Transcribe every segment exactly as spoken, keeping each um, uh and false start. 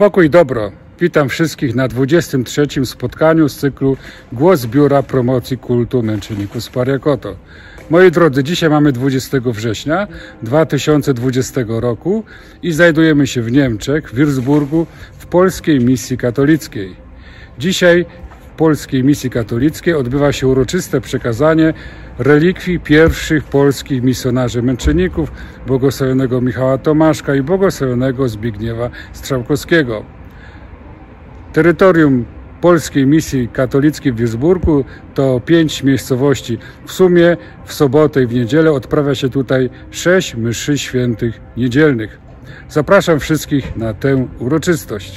Pokój dobro. Witam wszystkich na dwudziestym trzecim spotkaniu z cyklu Głos Biura Promocji Kultu Męczenników z Pariakoto. Moi drodzy, dzisiaj mamy dwudziestego września dwa tysiące dwudziestego roku i znajdujemy się w Niemczech, w Würzburgu, w Polskiej Misji Katolickiej. Dzisiaj w Polskiej Misji Katolickiej odbywa się uroczyste przekazanie relikwii pierwszych polskich misjonarzy męczenników, błogosławionego Michała Tomaszka i błogosławionego Zbigniewa Strzałkowskiego. Terytorium Polskiej Misji Katolickiej w Würzburgu to pięć miejscowości. W sumie w sobotę i w niedzielę odprawia się tutaj sześć mszy świętych niedzielnych. Zapraszam wszystkich na tę uroczystość.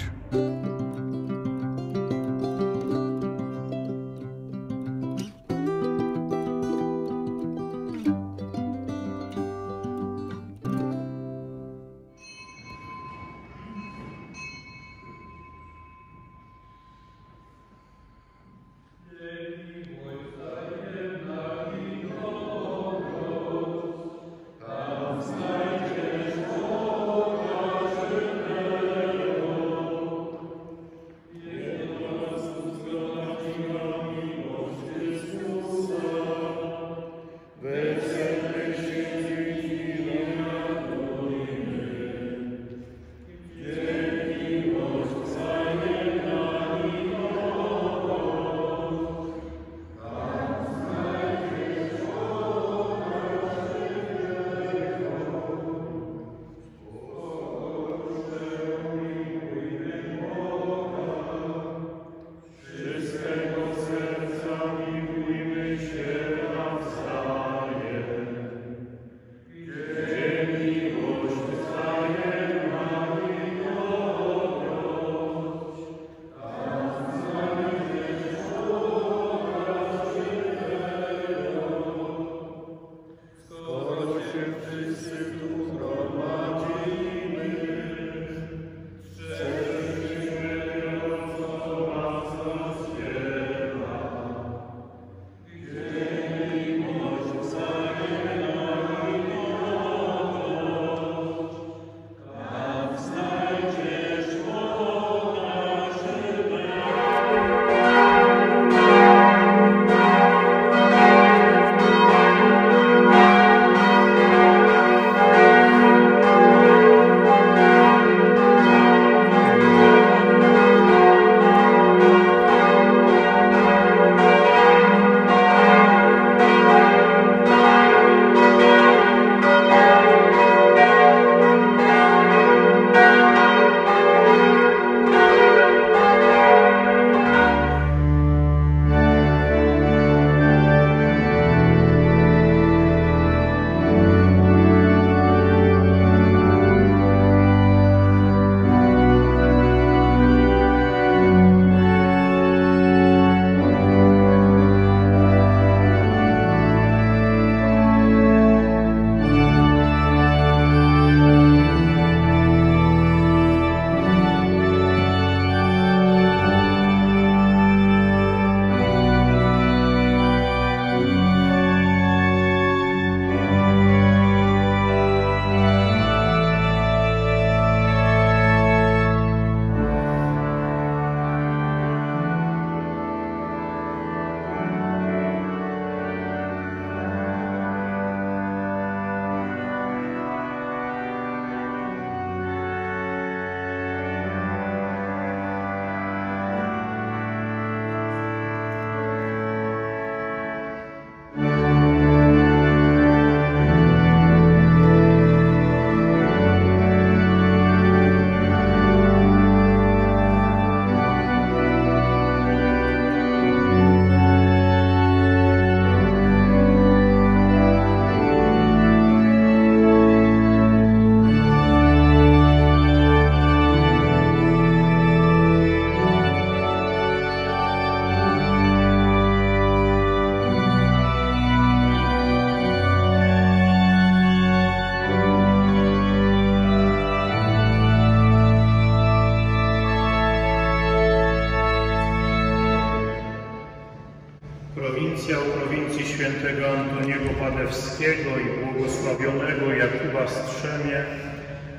Prowincjał prowincji świętego Antoniego Padewskiego i błogosławionego Jakuba Strzemie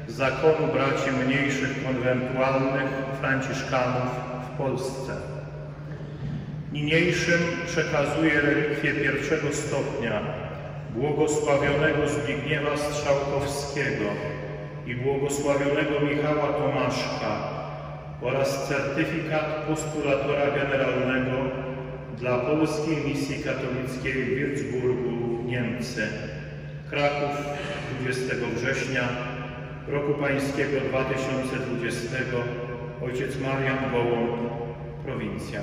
Zakonu Braci Mniejszych Konwentualnych Franciszkanów w Polsce. Niniejszym przekazuję relikwie pierwszego stopnia błogosławionego Zbigniewa Strzałkowskiego i błogosławionego Michała Tomaszka oraz certyfikat postulatora generalnego dla Polskiej Misji Katolickiej w Würzburgu, Niemcy. Kraków, dwudziestego września roku pańskiego dwa tysiące dwudziestego. Ojciec Marian Gołąb, prowincjał.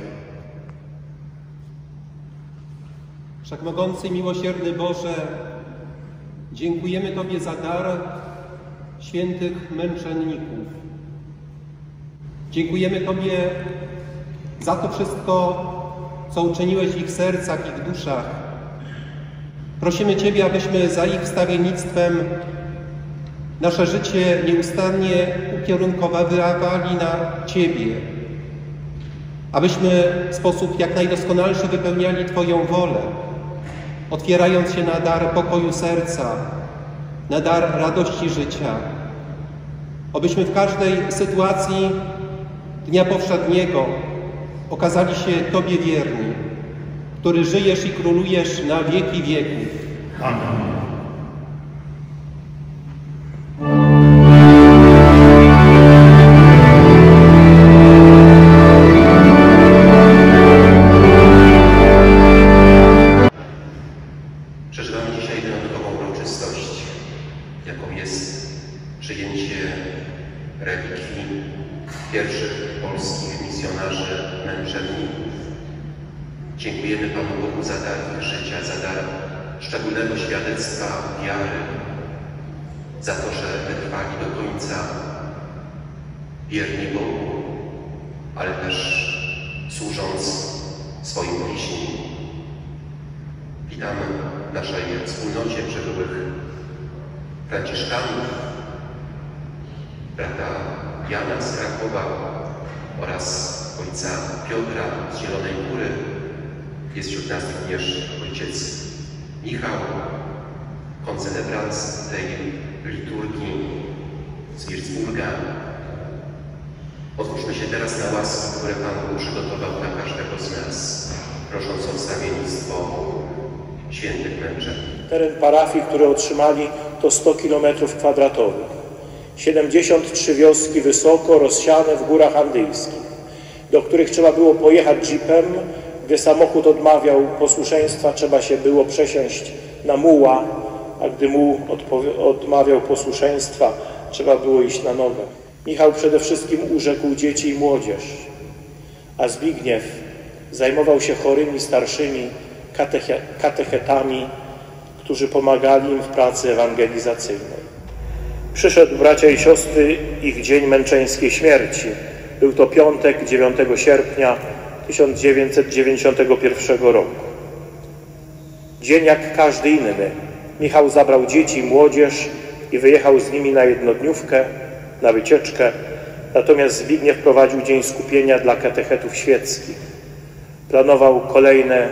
Wszechmogący, miłosierny Boże, dziękujemy Tobie za dar świętych męczenników. Dziękujemy Tobie za to wszystko, co uczyniłeś w ich sercach, w ich duszach. Prosimy Ciebie, abyśmy za ich wstawiennictwem nasze życie nieustannie ukierunkowywali na Ciebie, abyśmy w sposób jak najdoskonalszy wypełniali Twoją wolę, otwierając się na dar pokoju serca, na dar radości życia, abyśmy w każdej sytuacji dnia powszedniego okazali się Tobie wierni, który żyjesz i królujesz na wieki wieków. Amen. Przeżywamy dzisiaj wyjątkową uroczystość, jaką jest przyjęcie relikwii pierwszych polskich misjonarzy męczenników. Dziękujemy Panu Bogu za dar życia, za dar szczególnego świadectwa wiary, za to, że wytrwali do końca wierni Bogu, ale też służąc swoim bliźnim. Witamy w naszej wspólnocie przybyłych Franciszkanów, brata Jana z Krakowa oraz ojca Piotra z Zielonej Góry. Jest wśród nas również ojciec Michał, koncelebrant tej liturgii z Würzburga. Otwórzmy się teraz na łaski, które Pan Bóg przygotował dla każdego z nas, prosząc o wstawiennictwo świętych męczenników. Teren parafii, który otrzymali, to sto kilometrów kwadratowych. siedemdziesiąt trzy wioski wysoko rozsiane w górach andyjskich, do których trzeba było pojechać jeepem. Gdy samochód odmawiał posłuszeństwa, trzeba się było przesiąść na muła, a gdy muł odmawiał posłuszeństwa, trzeba było iść na nogach. Michał przede wszystkim urzekł dzieci i młodzież, a Zbigniew zajmował się chorymi starszymi kateche katechetami, którzy pomagali im w pracy ewangelizacyjnej. Przyszedł, bracia i siostry, ich dzień męczeńskiej śmierci. Był to piątek, dziewiątego sierpnia tysiąc dziewięćset dziewięćdziesiątego pierwszego roku. Dzień jak każdy inny. Michał zabrał dzieci i młodzież i wyjechał z nimi na jednodniówkę, na wycieczkę. Natomiast Zbigniew prowadził dzień skupienia dla katechetów świeckich. Planował kolejne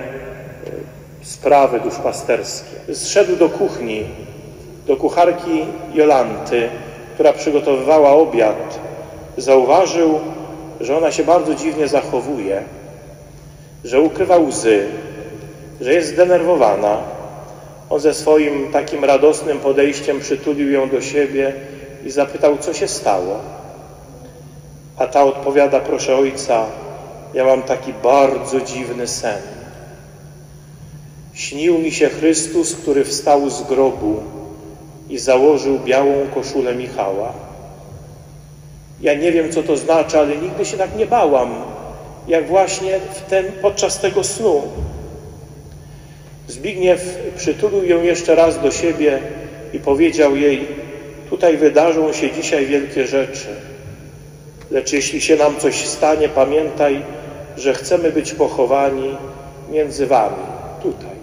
sprawy duszpasterskie. Zszedł do kuchni, do kucharki Jolanty, która przygotowywała obiad. Zauważył, że ona się bardzo dziwnie zachowuje, że ukrywa łzy, że jest zdenerwowana. On ze swoim takim radosnym podejściem przytulił ją do siebie i zapytał, co się stało. A ta odpowiada, proszę ojca, ja mam taki bardzo dziwny sen. Śnił mi się Chrystus, który wstał z grobu i założył białą koszulę Michała. Ja nie wiem, co to znaczy, ale nigdy się tak nie bałam, jak właśnie w ten, podczas tego snu. Zbigniew przytulił ją jeszcze raz do siebie i powiedział jej, tutaj wydarzą się dzisiaj wielkie rzeczy, lecz jeśli się nam coś stanie, pamiętaj, że chcemy być pochowani między wami, tutaj.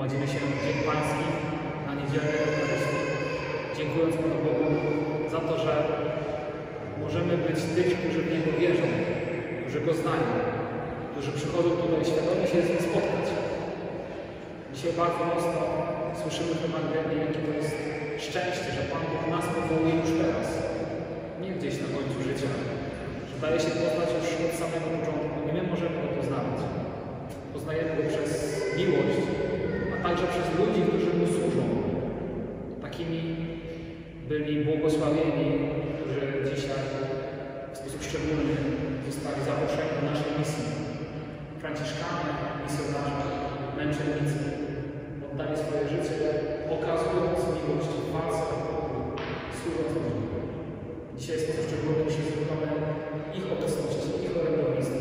gromadzimy się w Dzień Pański na niedzielę Eucharystii, dziękując Panu Bogu za to, że możemy być tych, którzy w Niego wierzą, którzy Go znają, którzy przychodzą tutaj świadomie się z Nim spotkać. Dzisiaj bardzo mocno słyszymy w Ewangelii, jakie to jest szczęście, że Pan Bóg nas powołuje już teraz, nie gdzieś na końcu życia, że daje się poznać już od samego początku i my możemy Go poznawać. Poznajemy Go przez miłość, a także przez ludzi, którzy Mu służą. Takimi byli błogosławieni, którzy dzisiaj w sposób szczególny zostali zaproszeni do naszej misji. Franciszkanie, misjonarze, męczennicy oddali swoje życie, okazując miłość w walce, służąc ludziom. Dzisiaj w sposób szczególny przyzwyczajamy ich obecności, ich orędownictwa.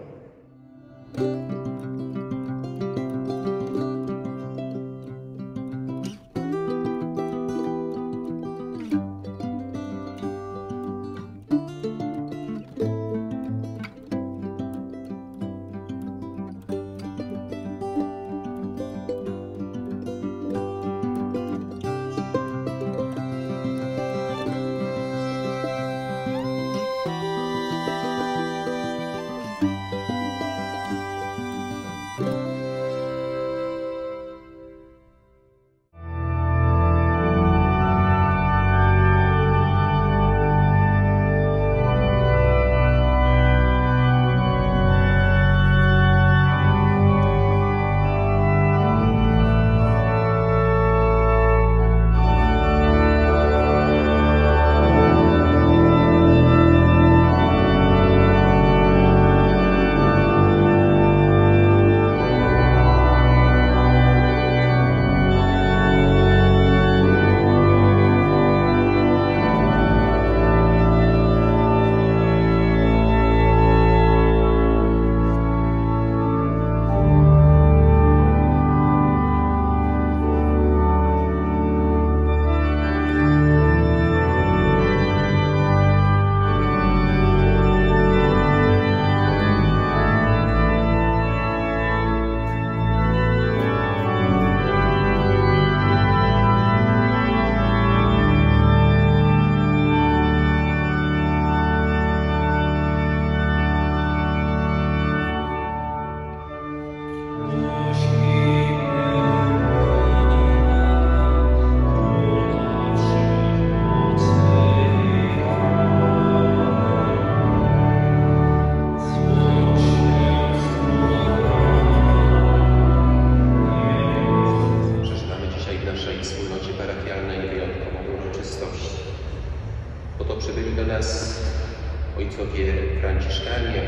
ojcowie franciszkanie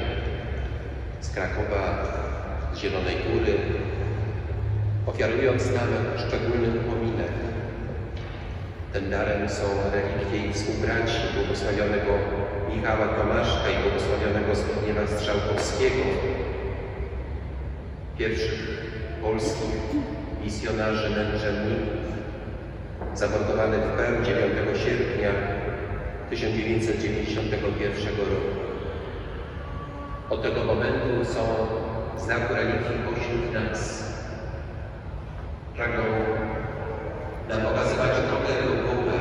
z Krakowa, z Zielonej Góry, ofiarując nam szczególny upominek. Tym darem są relikwie i współbraci błogosławionego Michała Tomaszka i błogosławionego Zbigniewa Strzałkowskiego, pierwszych polskich misjonarzy męczenników, zamordowanych w Pełni dziewiątego sierpnia tysiąc dziewięćset dziewięćdziesiątego pierwszego roku. Od tego momentu są znaku religii pośród nas. Pragną nam pokazywać drogę do Boga.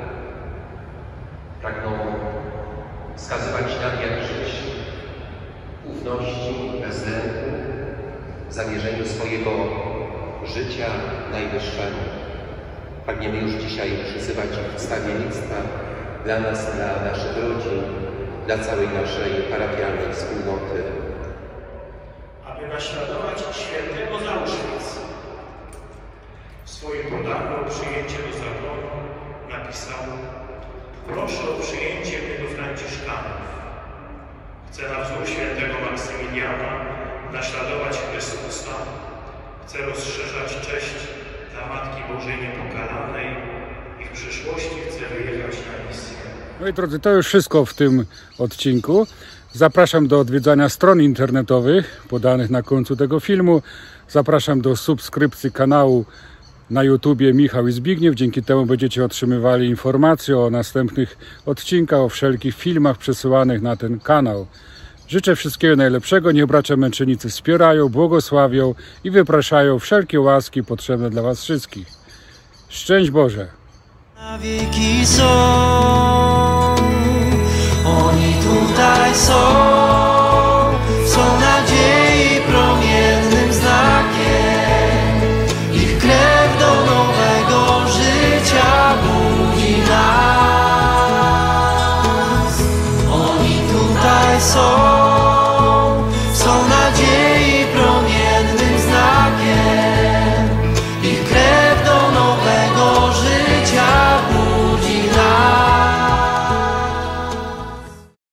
Pragną wskazywać nam, jak żyć w ufności, bez lęku, w zamierzeniu swojego życia najwyższego. Pragniemy już dzisiaj przyzywać ich wstawiennictwa dla nas, dla naszych rodzin, dla całej naszej parafialnej wspólnoty. Aby naśladować świętego z Auschwitz, w swoim podaku o przyjęcie do zakonu napisał: proszę o przyjęcie mnie do Franciszkanów. Chcę na wzór świętego Maksymiliana naśladować Chrystusa. Chcę rozszerzać cześć dla Matki Bożej Niepokalanej i w przyszłości chcę wyjechać na misję. No i drodzy, to już wszystko w tym odcinku. Zapraszam do odwiedzania stron internetowych podanych na końcu tego filmu. Zapraszam do subskrypcji kanału na YouTubie Michał i Zbigniew. Dzięki temu będziecie otrzymywali informacje o następnych odcinkach, o wszelkich filmach przesyłanych na ten kanał. Życzę wszystkiego najlepszego, niech bracia męczennicy wspierają, błogosławią i wypraszają wszelkie łaski potrzebne dla was wszystkich. Szczęść Boże! Na wieki są, oni tutaj są.